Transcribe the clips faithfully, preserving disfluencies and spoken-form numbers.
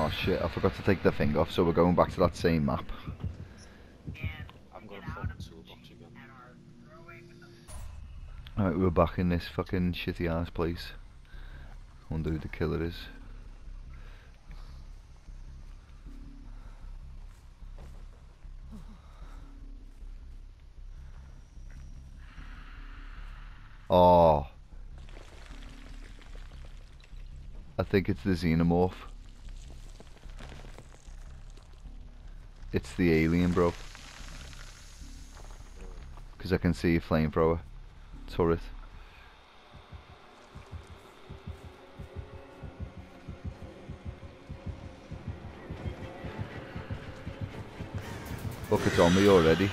Oh shit, I forgot to take the thing off, so we're going back to that same map. I'm gonna fucking toolbox again. Alright, we're back in this fucking shitty ass place. I wonder who the killer is. Oh, I think it's the Xenomorph. It's the alien, bro. Because I can see a flamethrower turret. Look, it's on me already.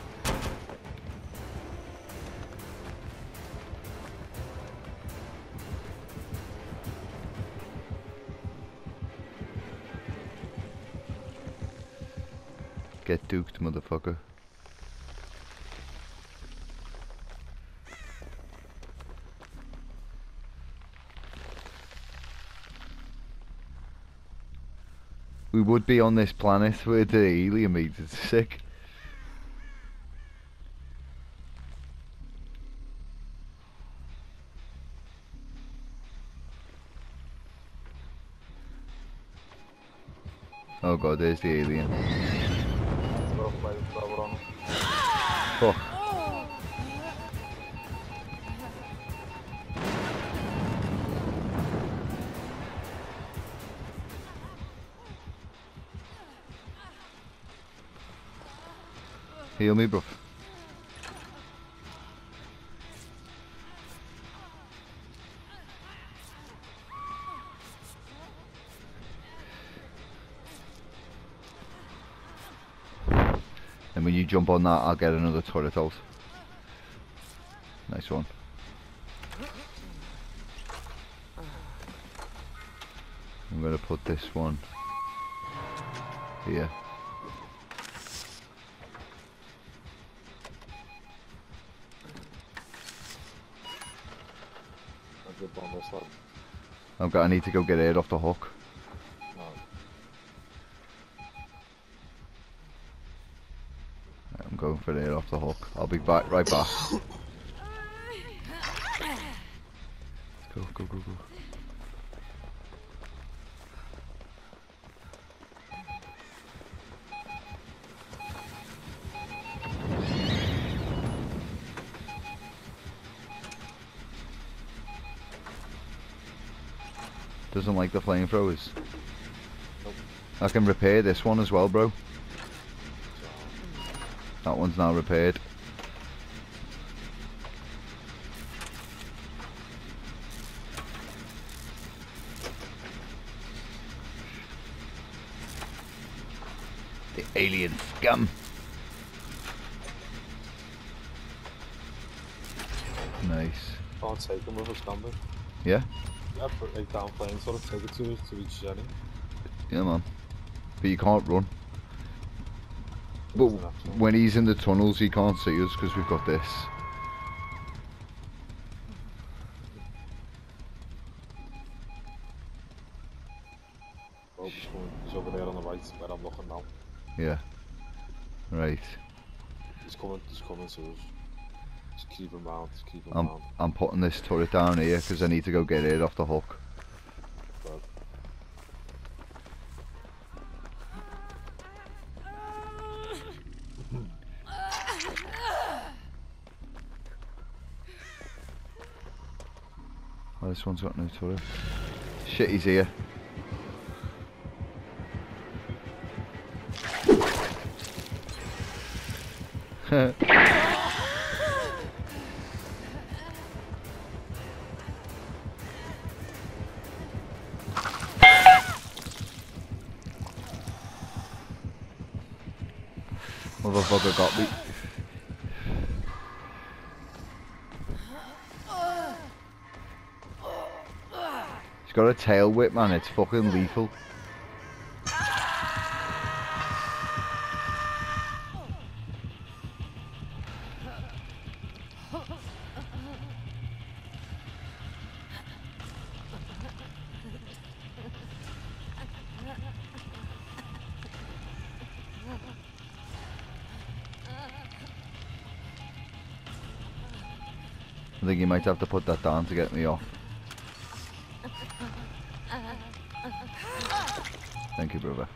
Get duked, motherfucker. We would be on this planet where the alien meets. It's sick. Oh god, there's the alien. Fuck. Heal me, bro. And when you jump on that, I'll get another turret out. Nice one. I'm gonna put this one here. I've got. I need to go get it off the hook. No. I'm going for it off the hook. I'll be back right back. Go, go, go, go. Doesn't like the flamethrowers. Nope. I can repair this one as well, bro. That one's now repaired. The alien scum. Nice. Can't take him with us, can we? Yeah? Yeah, put eight down planes, sort of take it to, to each Jenny. Yeah, man. But you can't run. But when he's in the tunnels, he can't see us because we've got this. Oh, he's over there on the right, where I'm looking now. Yeah. Right. He's coming, he's coming to us. Just keep him round, just keep him I'm, round. I'm putting this turret down here because I need to go get it off the hook. But Oh, this one's got no turret. Shit, he's here. Motherfucker got me. He's got a tail whip, man. It's fucking lethal. think you might have to put that down to get me off. Thank you, brother.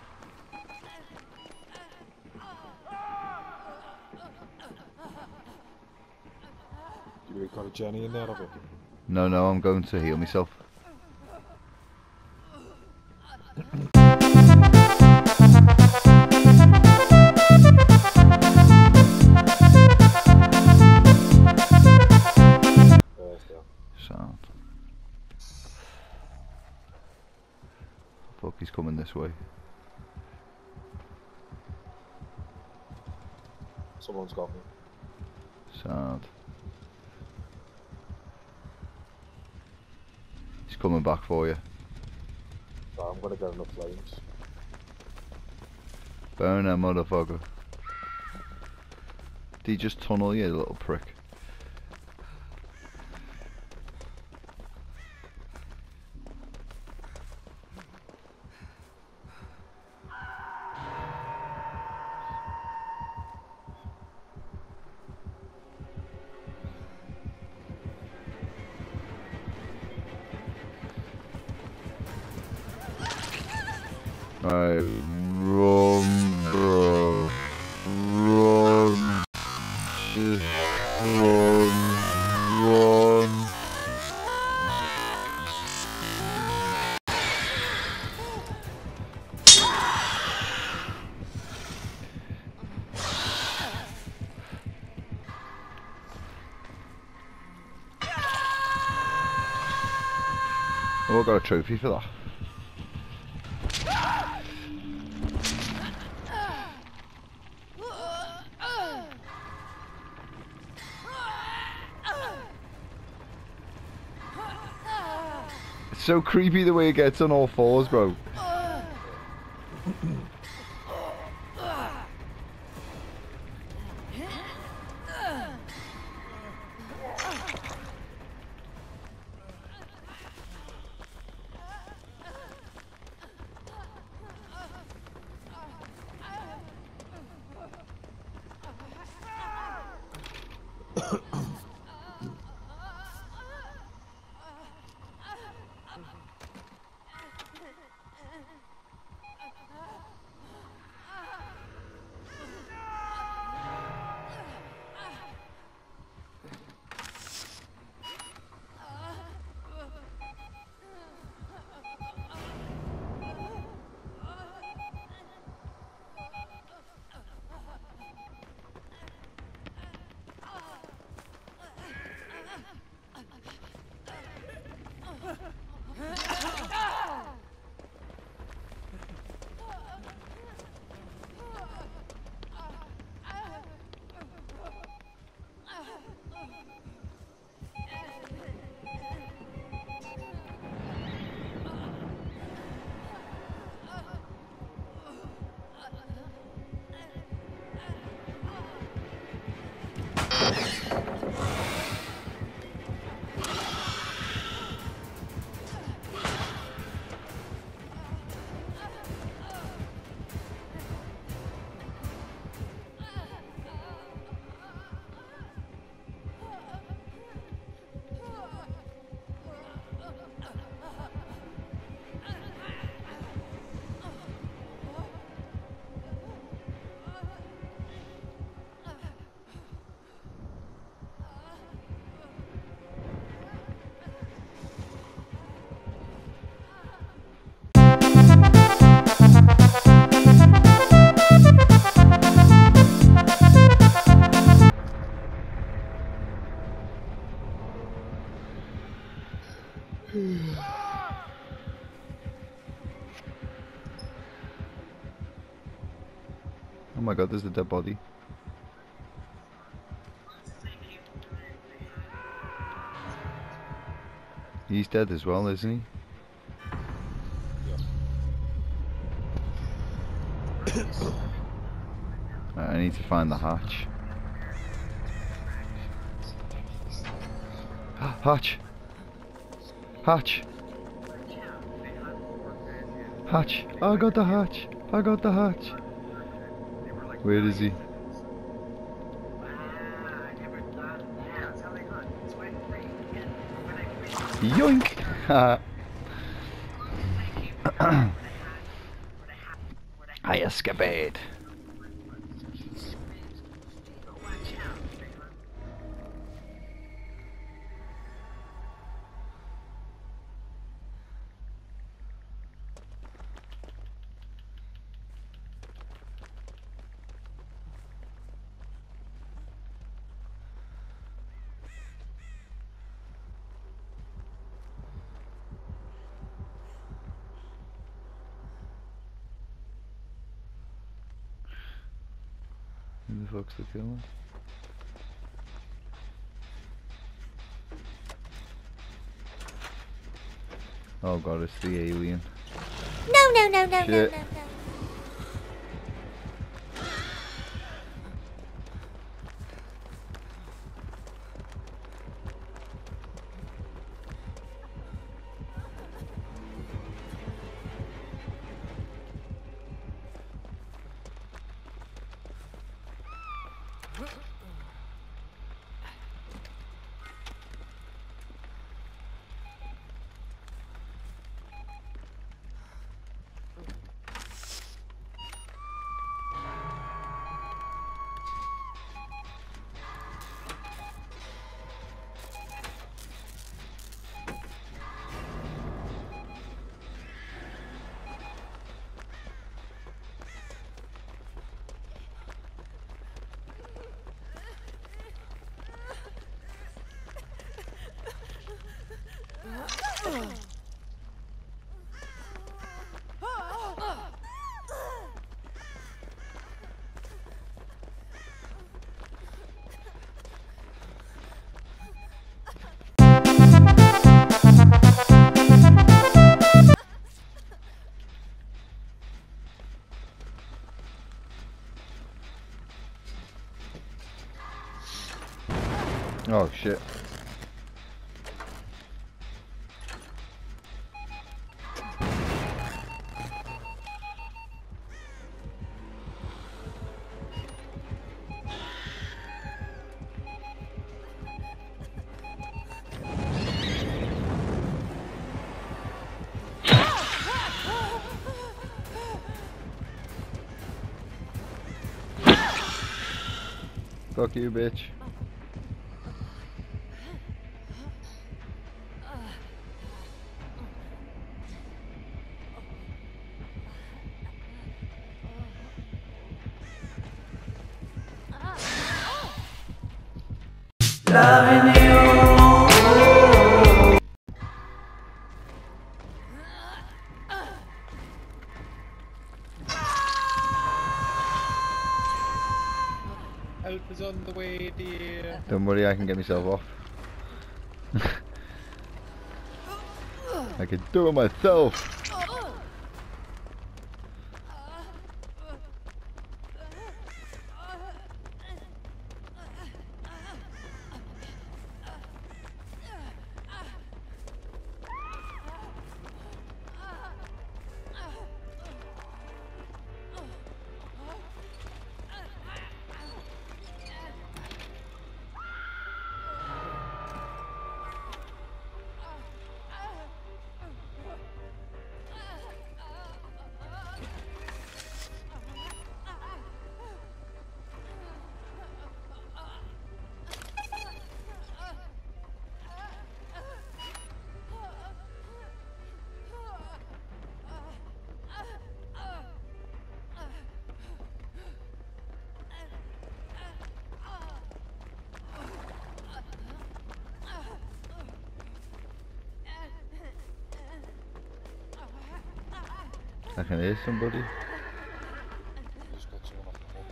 You got a Jenny in there, have you? No, no, I'm going to heal myself. Sound. Fuck, he's coming this way. Someone's got me. Sound. He's coming back for you. So I'm gonna get enough flames. Burn that motherfucker. Did he just tunnel you, little prick? Alright, run, bro. Run. Just run. Run. Oh, I got a trophy for that. It's so creepy the way it gets on all fours, bro. Oh my god, there's a dead body. He's dead as well, isn't he? Right, I need to find the hatch. Hatch! Hatch! Hatch! I got the hatch! I got the hatch! Where is he? Yoink! I escapade. Who the fuck's the killer? Oh god, it's the alien. No, no, no, no, Shit. no, no, no. Oh shit. Fuck you, bitch. Loving you. Help is on the way, dear. Don't worry, I can get myself off. I can do it myself. I can hear somebody. Just got someone off the hook.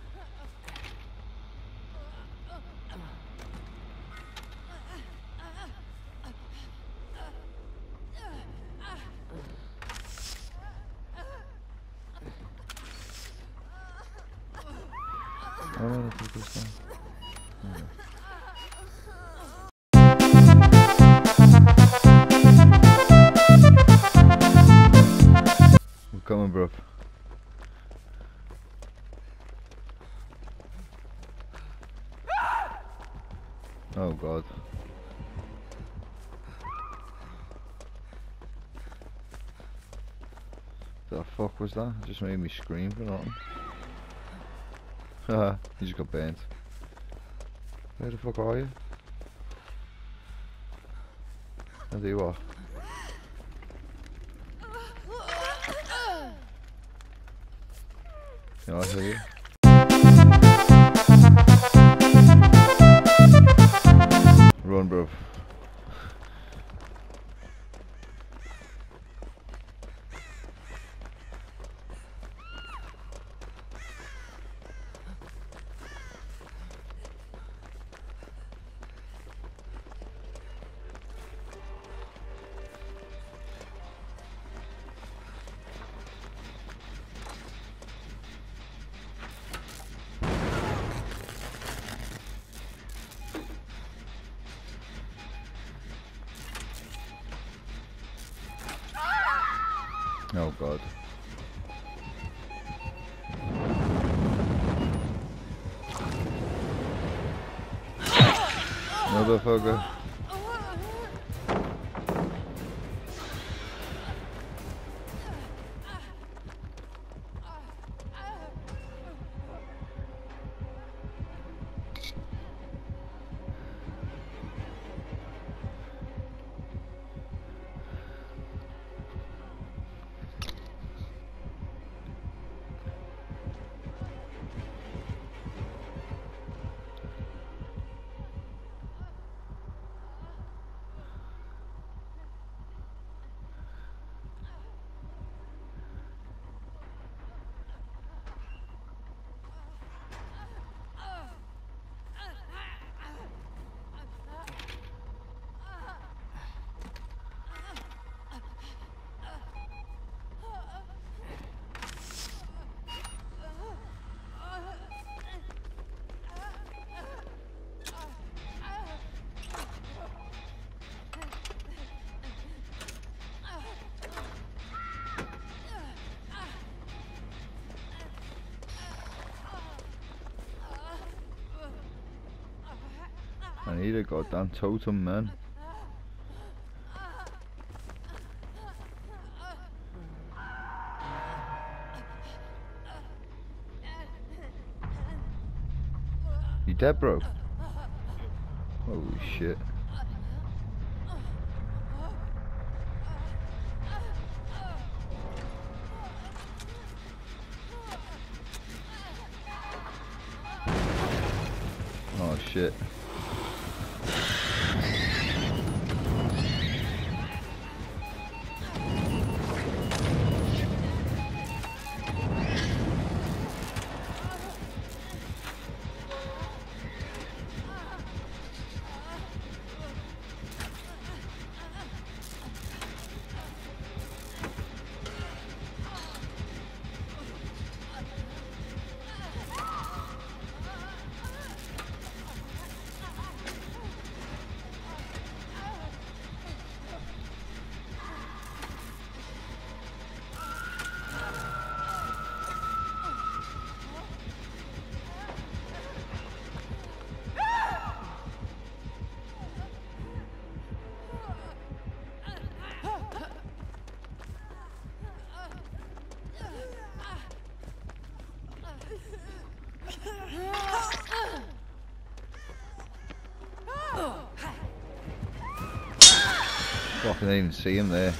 Oh, where the fuck is that? Oh. We're coming, bro. Oh god. The fuck was that? It just made me scream for nothing. Haha, you just got burnt. Where the fuck are you? I'll do what? Yeah, I hear you. Run, bro. Oh god. Motherfucker. I need a goddamn totem, man. You dead, bro? Holy shit. Oh shit. Fucking didn't even see him there.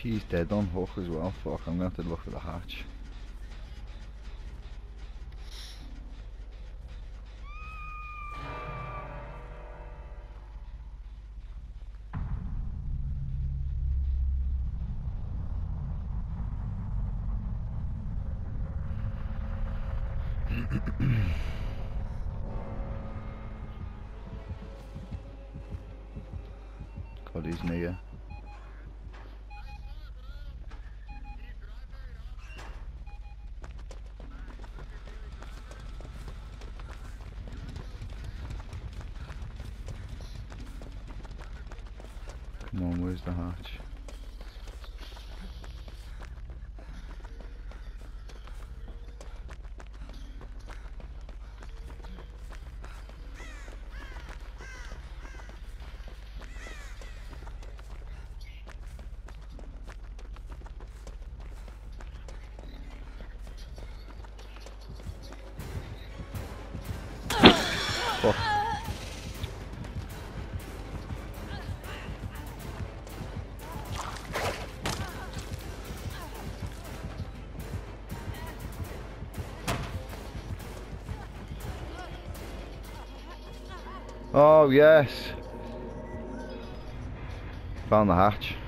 She's dead on hook as well. Fuck, I'm going to have to look for the hatch. God, he's near. Come on, where's the hatch? Fuck. Oh yes. Found the hatch.